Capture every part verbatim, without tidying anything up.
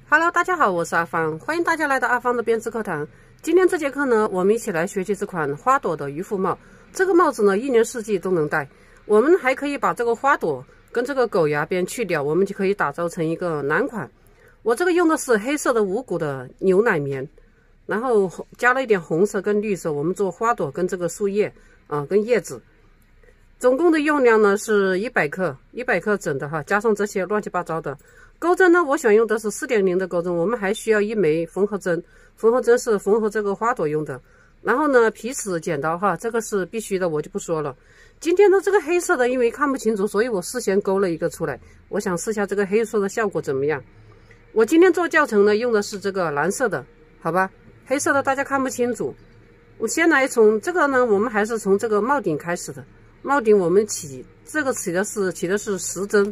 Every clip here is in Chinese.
Hello， 大家好，我是阿芳，欢迎大家来到阿芳的编织课堂。今天这节课呢，我们一起来学习这款花朵的渔夫帽。这个帽子呢，一年四季都能戴。我们还可以把这个花朵跟这个狗牙边去掉，我们就可以打造成一个男款。我这个用的是黑色的无骨的牛奶棉，然后加了一点红色跟绿色，我们做花朵跟这个树叶啊、呃、跟叶子。总共的用量呢是一百克，一百克整的哈，加上这些乱七八糟的。钩针呢，我选用的是 四点零 的钩针，我们还需要一枚缝合针，缝合针是缝合这个花朵用的。然后呢，皮尺、剪刀哈，这个是必须的，我就不说了。今天的这个黑色的，因为看不清楚，所以我事先勾了一个出来，我想试下这个黑色的效果怎么样。我今天做教程呢，用的是这个蓝色的，好吧？黑色的大家看不清楚。我先来从这个呢，我们还是从这个帽顶开始的。帽顶我们起这个起的是起的是十针，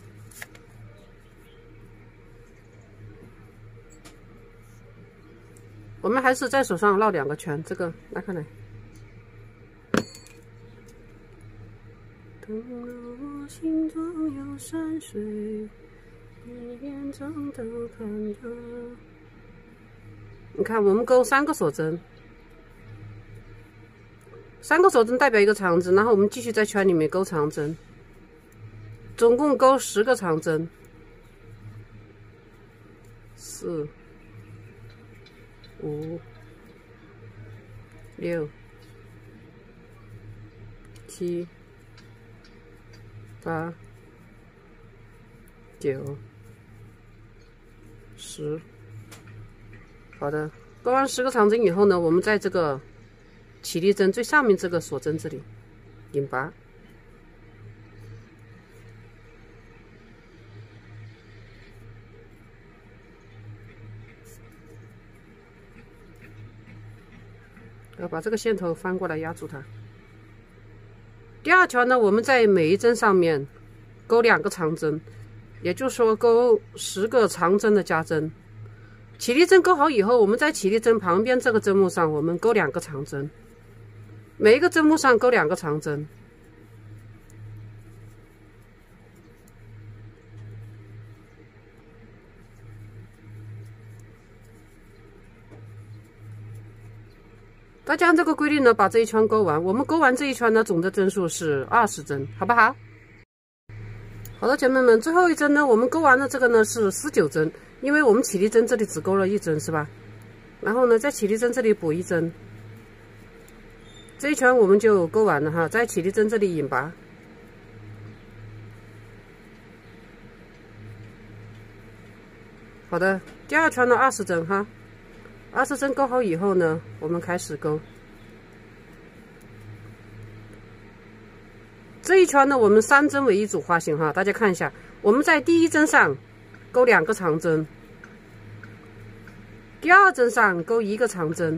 我们还是在手上绕两个圈。这个来看来，等我心中有山水，你眼中都看着。你看，我们钩三个锁针。三个锁针代表一个长针，然后我们继续在圈里面钩长针，总共钩十个长针，四、五、六、七、八、九、十。好的，钩完十个长针以后呢，我们在这个起立针最上面这个锁针这里引拔，要把这个线头翻过来压住它。第二圈呢，我们在每一针上面钩两个长针，也就是说钩十个长针的加针。起立针钩好以后，我们在起立针旁边这个针目上，我们钩两个长针。每一个针目上钩两个长针，大家按这个规律呢，把这一圈钩完。我们钩完这一圈呢，总的针数是二十针，好不好？好的，姐妹们，最后一针呢，我们钩完了这个呢是十九针，因为我们起立针这里只钩了一针，是吧？然后呢，在起立针这里补一针。这一圈我们就钩完了哈，在起立针这里引拔。好的，第二圈呢二十针哈，二十针钩好以后呢，我们开始钩。这一圈呢，我们三针为一组划线哈，大家看一下，我们在第一针上钩两个长针，第二针上钩一个长针。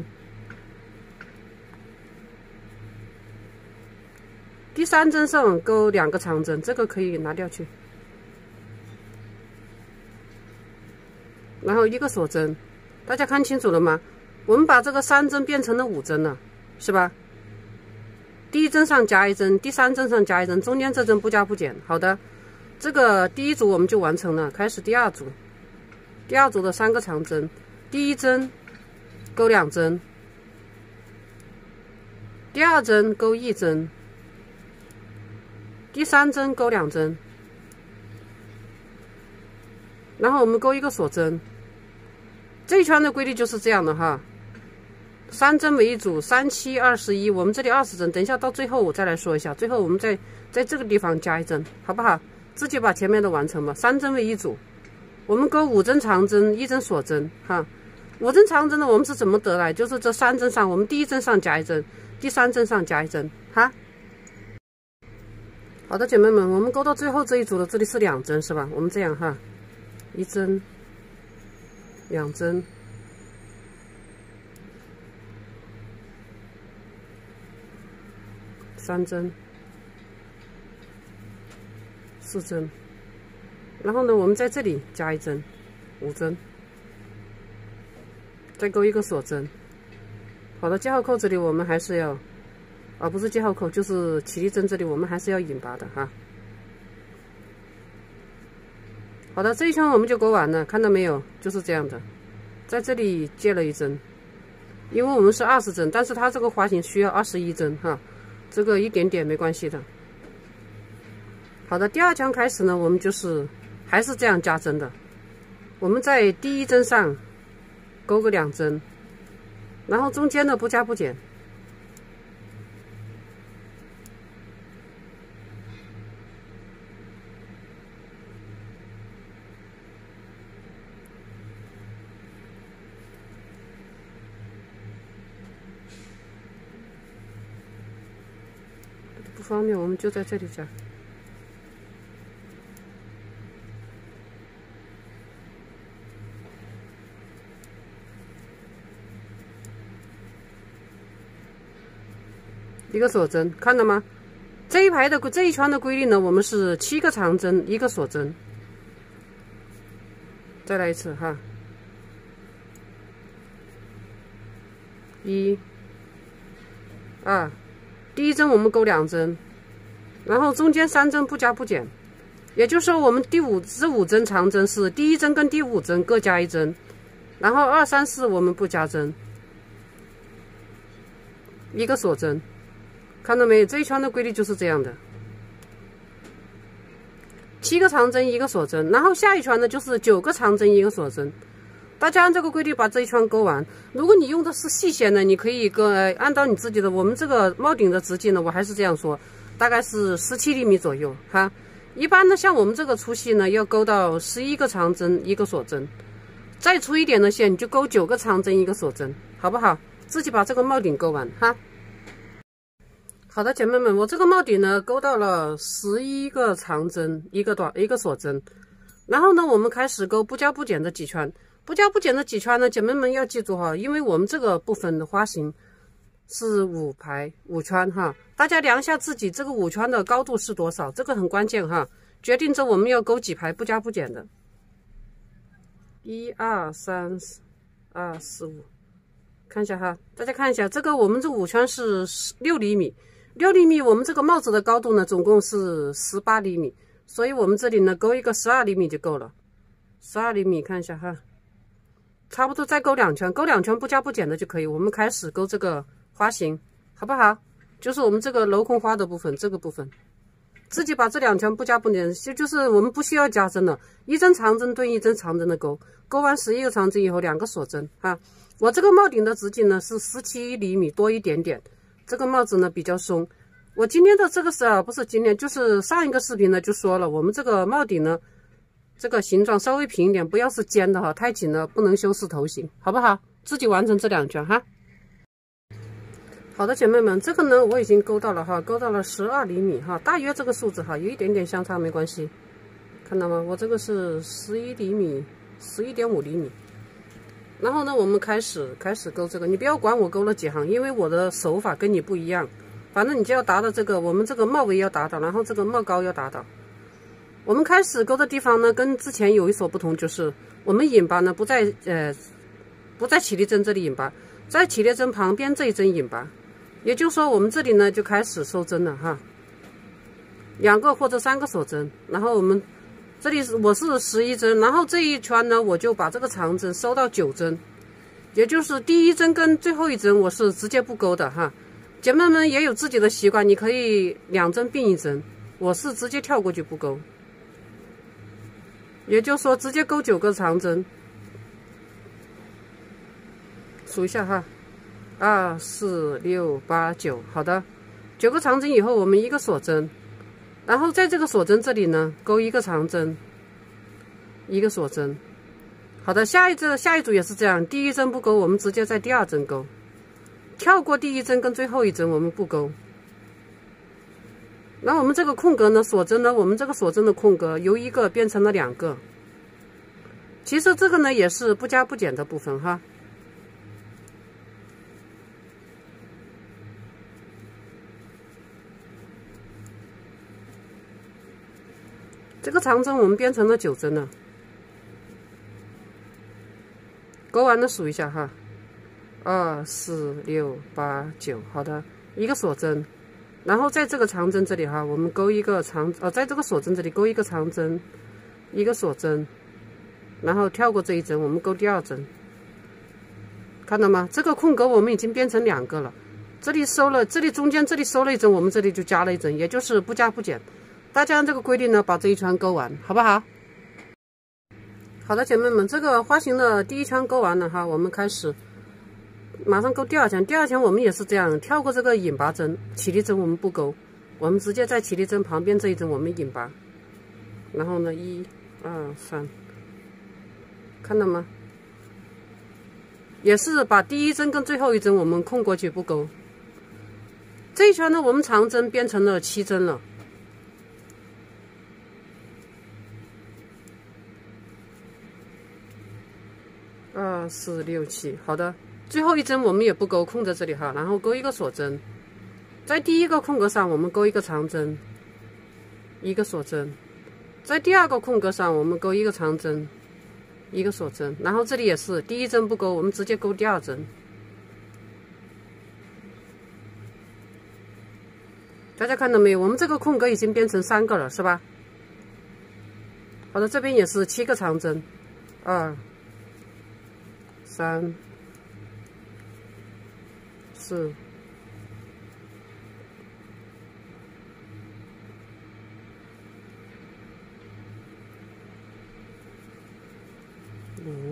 第三针上钩两个长针，这个可以拿掉去，然后一个锁针，大家看清楚了吗？我们把这个三针变成了五针了，是吧？第一针上加一针，第三针上加一针，中间这针不加不减。好的，这个第一组我们就完成了，开始第二组。第二组的三个长针，第一针钩两针，第二针钩一针。第三针钩两针，然后我们钩一个锁针。这一圈的规律就是这样的哈，三针为一组，三七二十一，我们这里二十针。等一下到最后我再来说一下，最后我们再在这个地方加一针，好不好？自己把前面的完成吧。三针为一组，我们钩五针长针，一针锁针哈。五针长针呢，我们是怎么得来？就是这三针上，我们第一针上加一针，第三针上加一针哈。好的，姐妹们，我们钩到最后这一组的这里是两针，是吧？我们这样哈，一针，两针，三针，四针，然后呢，我们在这里加一针，五针，再钩一个锁针。好的，记号扣这里我们还是要。啊，不是记号扣，就是起立针这里，我们还是要引拔的哈。 好的，这一圈我们就勾完了，看到没有？就是这样的，在这里接了一针，因为我们是二十针，但是它这个花型需要二十一针哈，这个一点点没关系的。好的，第二圈开始呢，我们就是还是这样加针的，我们在第一针上勾个两针，然后中间呢不加不减。不方便，我们就在这里加。一个锁针，看到吗？这一排的这一圈的规律呢，我们是七个长针，一个锁针。再来一次哈，一、二，第一针我们勾两针，然后中间三针不加不减，也就是说我们第五这五针长针是第一针跟第五针各加一针，然后二三四我们不加针，一个锁针。看到没有？这一圈的规律就是这样的，七个长针一个锁针，然后下一圈呢就是九个长针一个锁针。大家按这个规律把这一圈勾完。如果你用的是细线呢，你可以跟、呃、按照你自己的，我们这个帽顶的直径呢，我还是这样说，大概是十七厘米左右哈。一般呢，像我们这个粗细呢，要勾到十一个长针一个锁针，再粗一点的线你就勾九个长针一个锁针，好不好？自己把这个帽顶勾完哈。好的，姐妹们，我这个帽顶呢勾到了十一个长针，一个短一个锁针，然后呢，我们开始勾不加不减的几圈，不加不减的几圈呢，姐妹们要记住哈，因为我们这个部分的花型是五排五圈哈，大家量一下自己这个五圈的高度是多少，这个很关键哈，决定着我们要勾几排不加不减的。一二三四二四五，看一下哈，大家看一下，这个我们这五圈是六厘米。六厘米，我们这个帽子的高度呢，总共是十八厘米，所以我们这里呢勾一个十二厘米就够了。十二厘米，看一下哈，差不多再勾两圈，勾两圈不加不减的就可以。我们开始勾这个花型，好不好？就是我们这个镂空花的部分，这个部分，自己把这两圈不加不减，就就是我们不需要加针了，一针长针对一针长针的勾，勾完十一个长针以后，两个锁针哈。我这个帽顶的直径呢是十七厘米多一点点。这个帽子呢比较松，我今天的这个是啊，不是今天，就是上一个视频呢就说了，我们这个帽顶呢，这个形状稍微平一点，不要是尖的哈，太紧了不能修饰头型，好不好？自己完成这两圈哈。好的，姐妹们，这个呢我已经勾到了哈，勾到了十二厘米哈，大约这个数字哈，有一点点相差没关系，看到吗？我这个是十一厘米，十一点五厘米。然后呢，我们开始开始勾这个，你不要管我勾了几行，因为我的手法跟你不一样。反正你就要达到这个，我们这个帽围要达到，然后这个帽高要达到。我们开始勾的地方呢，跟之前有一所不同，就是我们引拔呢不在呃不在起立针这里引拔，在起立针旁边这一针引拔。也就是说，我们这里呢就开始收针了哈，两个或者三个锁针，然后我们。这里是我是十一针，然后这一圈呢，我就把这个长针收到九针，也就是第一针跟最后一针我是直接不勾的哈。姐妹们也有自己的习惯，你可以两针并一针，我是直接跳过去不勾，也就是说直接勾九个长针，数一下哈，二四六八九，好的，九个长针以后我们一个锁针。然后在这个锁针这里呢，勾一个长针，一个锁针。好的，下一针下一组也是这样，第一针不勾，我们直接在第二针勾，跳过第一针跟最后一针我们不勾。然后我们这个空格呢，锁针呢，我们这个锁针的空格由一个变成了两个。其实这个呢也是不加不减的部分哈。这个长针我们编成了九针了，勾完了数一下哈，二四六八九，好的，一个锁针，然后在这个长针这里哈，我们勾一个长，呃，在这个锁针这里勾一个长针，一个锁针， 然后跳过这一针，我们钩第二针，看到吗？这个空格我们已经变成两个了。这里收了，这里中间这里收了一针，我们这里就加了一针，也就是不加不减。大家按这个规律呢，把这一圈钩完，好不好？好的，姐妹们，这个花型的第一圈钩完了哈，我们开始马上钩第二圈。第二圈我们也是这样，跳过这个引拔针、起立针，我们不钩，我们直接在起立针旁边这一针我们引拔。然后呢，一、二、三，看到吗？也是把第一针跟最后一针我们空过去不钩。这一圈呢，我们长针变成了七针了。二四六七，好的，最后一针我们也不钩，空在这里哈，然后钩一个锁针，在第一个空格上我们钩一个长针，一个锁针，在第二个空格上我们钩一个长针，一个锁针，然后这里也是第一针不钩，我们直接钩第二针。大家看到没有？我们这个空格已经变成三个了，是吧？好的，这边也是七个长针，二、三、四、五、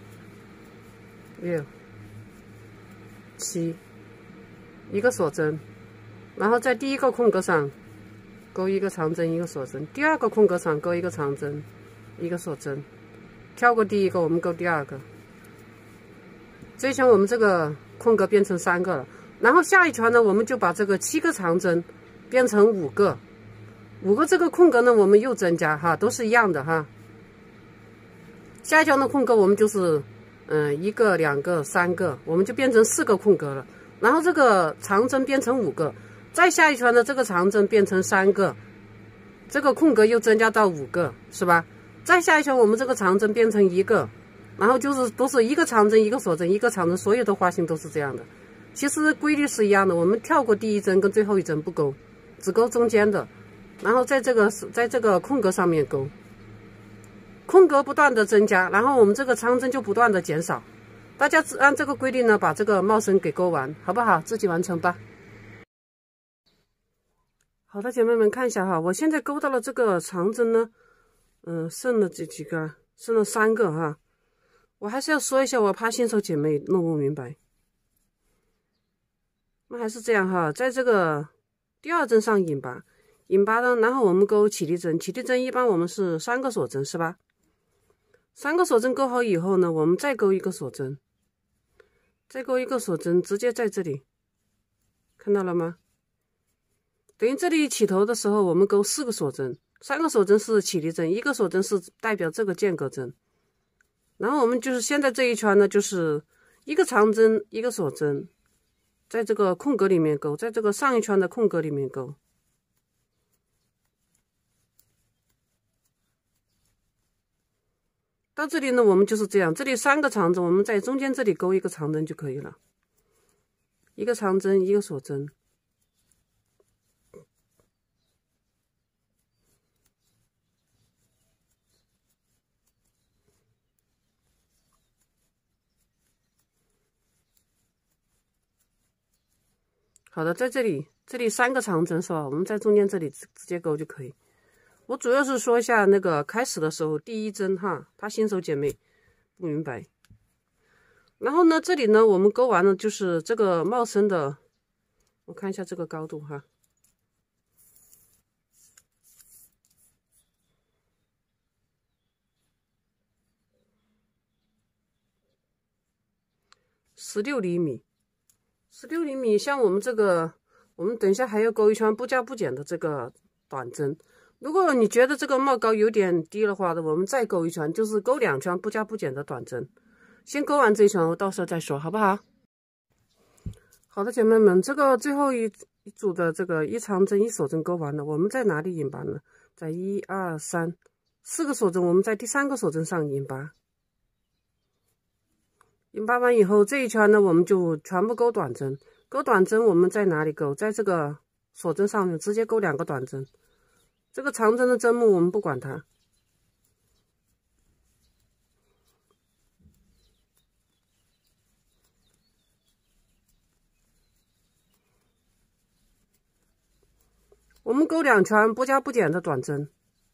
六、七，一个锁针。然后在第一个空格上钩一个长针，一个锁针；第二个空格上钩一个长针，一个锁针。跳过第一个，我们钩第二个。这一圈我们这个空格变成三个了。然后下一圈呢，我们就把这个七个长针变成五个，五个这个空格呢，我们又增加哈，都是一样的哈。下一圈的空格我们就是嗯一个、两个、三个，我们就变成四个空格了。然后这个长针变成五个。再下一圈的这个长针变成三个，这个空格又增加到五个，是吧？再下一圈我们这个长针变成一个，然后就是都是一个长针一个锁针一个长针，所有的花型都是这样的。其实规律是一样的，我们跳过第一针跟最后一针不钩，只钩中间的，然后在这个在这个空格上面钩，空格不断的增加，然后我们这个长针就不断的减少。大家只按这个规律呢，把这个帽身给钩完，好不好？自己完成吧。好的，姐妹们看一下哈，我现在钩到了这个长针呢，嗯、呃，剩了这几个，剩了三个哈。我还是要说一下，我怕新手姐妹弄不明白。那还是这样哈，在这个第二针上引拔，引拔呢，然后我们钩起立针，起立针一般我们是三个锁针是吧？三个锁针钩好以后呢，我们再钩一个锁针，再钩一个锁针，直接在这里，看到了吗？等于这里起头的时候，我们钩四个锁针，三个锁针是起立针，一个锁针是代表这个间隔针。然后我们就是现在这一圈呢，就是一个长针，一个锁针，在这个空格里面钩，在这个上一圈的空格里面钩。到这里呢，我们就是这样，这里三个长针，我们在中间这里钩一个长针就可以了，一个长针，一个锁针。好的，在这里，这里三个长针是吧？我们在中间这里直直接钩就可以。我主要是说一下那个开始的时候第一针哈，怕新手姐妹不明白。然后呢，这里呢我们钩完了就是这个帽身的，我看一下这个高度哈，十六厘米。十六厘米，像我们这个，我们等一下还要钩一圈不加不减的这个短针。如果你觉得这个帽高有点低的话的，我们再钩一圈，就是钩两圈不加不减的短针。先钩完这一圈，我到时候再说，好不好？好的，姐妹们，这个最后一一组的这个一长针一锁针钩完了，我们在哪里引拔呢？在一二三四个锁针，我们在第三个锁针上引拔。引拔完以后，这一圈呢，我们就全部钩短针。钩短针我们在哪里钩？在这个锁针上面直接钩两个短针。这个长针的针目我们不管它。 我们钩两圈不加不减的短针，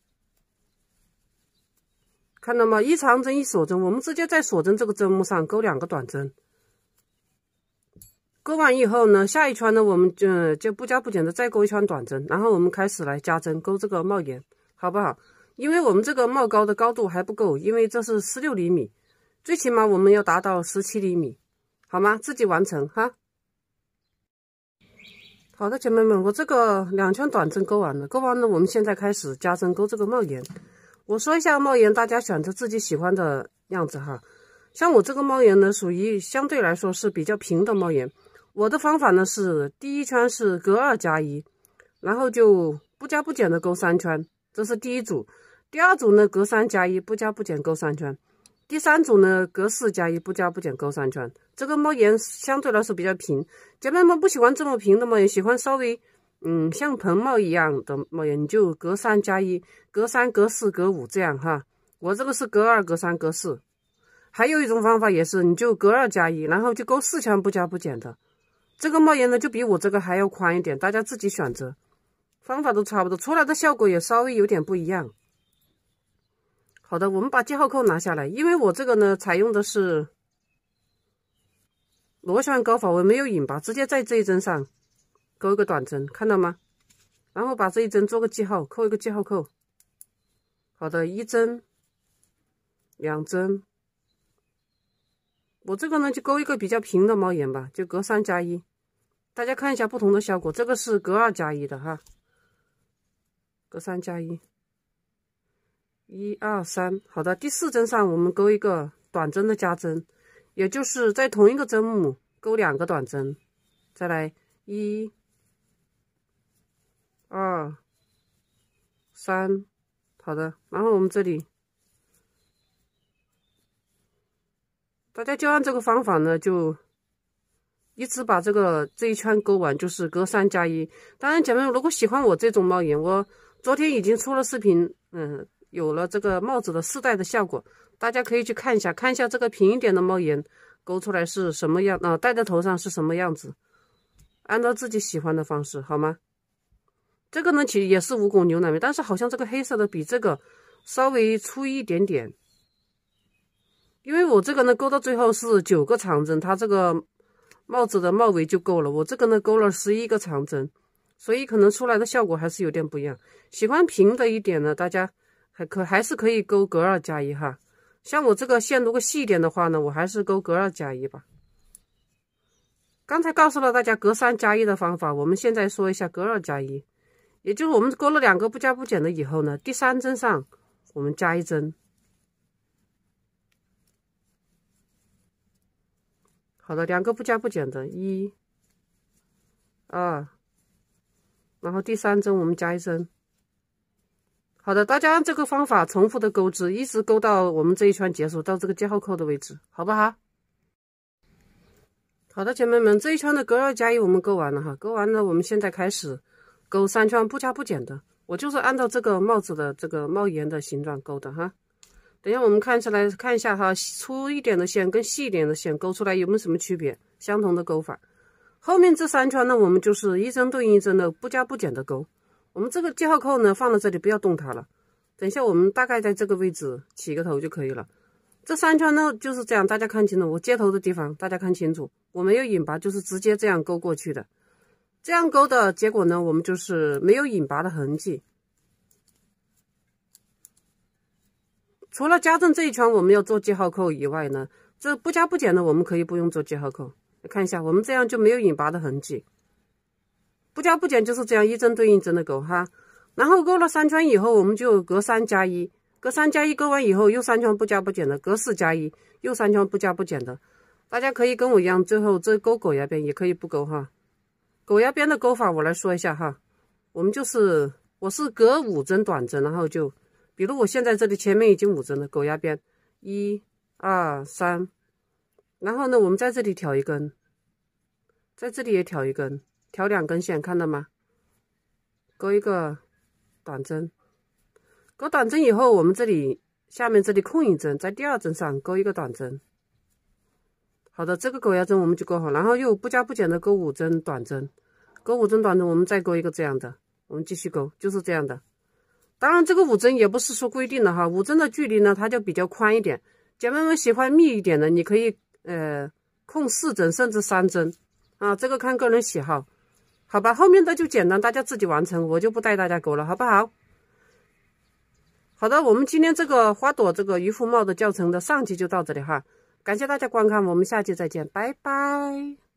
看到吗？一长针一锁针，我们直接在锁针这个针目上钩两个短针。钩完以后呢，下一圈呢，我们就就不加不减的再钩一圈短针，然后我们开始来加针钩这个帽檐，好不好？因为我们这个帽高的高度还不够，因为这是十六厘米，最起码我们要达到十七厘米，好吗？自己完成哈。好的，姐妹们，我这个两圈短针钩完了，钩完了，我们现在开始加针钩这个帽檐。我说一下帽檐，大家选择自己喜欢的样子哈。像我这个帽檐呢，属于相对来说是比较平的帽檐。我的方法呢是，第一圈是隔二加一，然后就不加不减的钩三圈，这是第一组。第二组呢，隔三加一，不加不减钩三圈。第三组呢，隔四加一，不加不减钩三圈。这个帽檐相对来说比较平，姐妹们不喜欢这么平的帽檐，喜欢稍微嗯像盆帽一样的帽檐，你就隔三加一，隔三隔四隔五这样哈。我这个是隔二隔三隔四。还有一种方法也是，你就隔二加一，然后就钩四圈不加不减的。这个帽檐呢就比我这个还要宽一点，大家自己选择。方法都差不多，出来的效果也稍微有点不一样。好的，我们把记号扣拿下来，因为我这个呢采用的是螺旋钩法，我没有引拔，直接在这一针上钩一个短针，看到吗？然后把这一针做个记号，扣一个记号扣。好的，一针，两针。我这个呢就钩一个比较平的帽檐吧，就隔三加一。大家看一下不同的效果，这个是隔二加一的哈，隔三加一。一二三，好的，第四针上我们钩一个短针的加针，也就是在同一个针目钩两个短针，再来一、二、三，好的，然后我们这里，大家就按这个方法呢，就一直把这个这一圈钩完，就是隔三加一。当然，姐妹们如果喜欢我这种帽檐，我昨天已经出了视频，嗯。有了这个帽子的四代的效果，大家可以去看一下，看一下这个平一点的帽檐钩出来是什么样啊、呃？戴在头上是什么样子？按照自己喜欢的方式，好吗？这个呢，其实也是蜈蚣牛奶棉，但是好像这个黑色的比这个稍微粗一点点。因为我这个呢钩到最后是九个长针，它这个帽子的帽围就够了。我这个呢钩了十一个长针，所以可能出来的效果还是有点不一样。喜欢平的一点呢，大家。还可还是可以钩隔二加一哈，像我这个线如果细一点的话呢，我还是钩隔二加一吧。刚才告诉了大家隔三加一的方法，我们现在说一下隔二加一，也就是我们钩了两个不加不减的以后呢，第三针上我们加一针。好的，两个不加不减的，一、二，然后第三针我们加一针。好的，大家按这个方法重复的钩织，一直钩到我们这一圈结束，到这个记号扣的位置，好不好？好的，姐妹们，这一圈的隔二加一我们钩完了哈，钩完了，我们现在开始钩三圈不加不减的，我就是按照这个帽子的这个帽檐的形状钩的哈。等一下我们看起来看一下哈，粗一点的线跟细一点的线钩出来有没有什么区别？相同的钩法。后面这三圈呢，我们就是一针对应一针的不加不减的钩。我们这个记号扣呢放在这里，不要动它了。等一下我们大概在这个位置起个头就可以了。这三圈呢就是这样，大家看清楚，我接头的地方大家看清楚，我没有引拔，就是直接这样勾过去的。这样勾的结果呢，我们就是没有引拔的痕迹。除了加针这一圈我们要做记号扣以外呢，这不加不减的我们可以不用做记号扣。看一下，我们这样就没有引拔的痕迹。不加不减就是这样一针对应针的钩哈，然后钩了三圈以后，我们就隔三加一，隔三加一钩完以后又三圈不加不减的，隔四加一又三圈不加不减的。大家可以跟我一样，最后这钩狗牙边也可以不钩哈。狗牙边的钩法我来说一下哈，我们就是我是隔五针短针，然后就比如我现在这里前面已经五针了，狗牙边一二三，然后呢我们在这里挑一根，在这里也挑一根。挑两根线，看到吗？钩一个短针，钩短针以后，我们这里下面这里空一针，在第二针上钩一个短针。好的，这个狗牙针我们就钩好，然后又不加不减的钩五针短针，钩五针短针，我们再钩一个这样的， 我们继续钩，就是这样的。当然这个五针也不是说规定的哈，五针的距离呢它就比较宽一点，姐妹们喜欢密一点的，你可以呃控四针甚至三针啊，这个看个人喜好，好吧？后面的就简单，大家自己完成，我就不带大家钩了，好不好？好的，我们今天这个花朵这个渔夫帽的教程的上集就到这里哈，感谢大家观看，我们下期再见，拜拜。